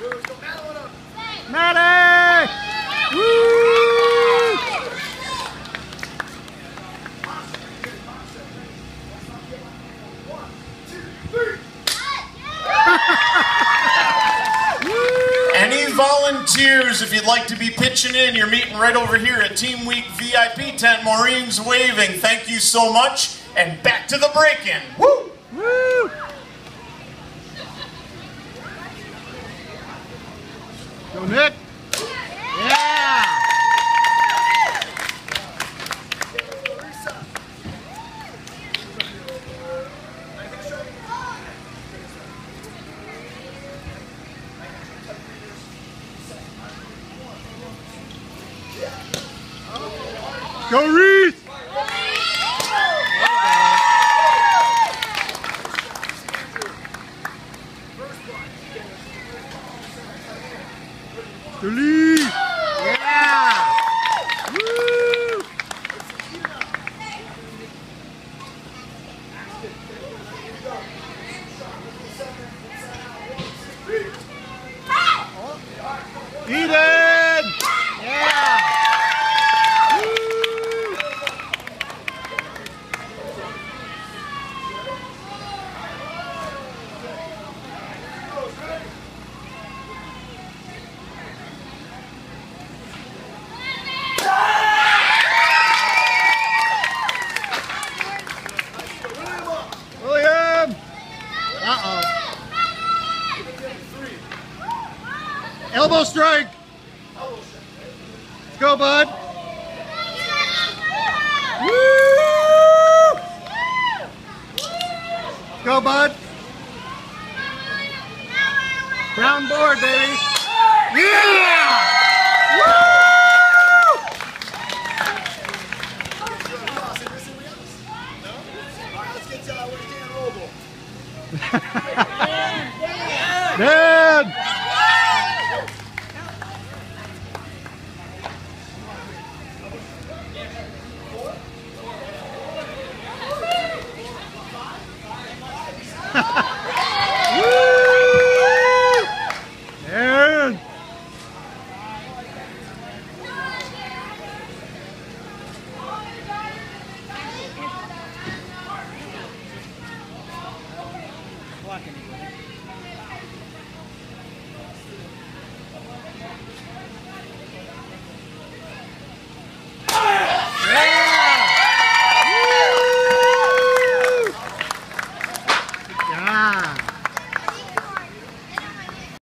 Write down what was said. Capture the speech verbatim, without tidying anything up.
Maddie! Woo! Any volunteers, if you'd like to be pitching in, you're meeting right over here at Team Week V I P tent. Maureen's waving. Thank you so much. And back to the break-in. Woo! Woo! Go, Nick! Yeah! Go, Reese! Delete! Yeah! Woo! Eden! Yeah! William! Uh-oh. Elbow strike! Let's go, bud! Woo! Let's go, bud! Brown board, baby! Yeah! Woo! Yeah!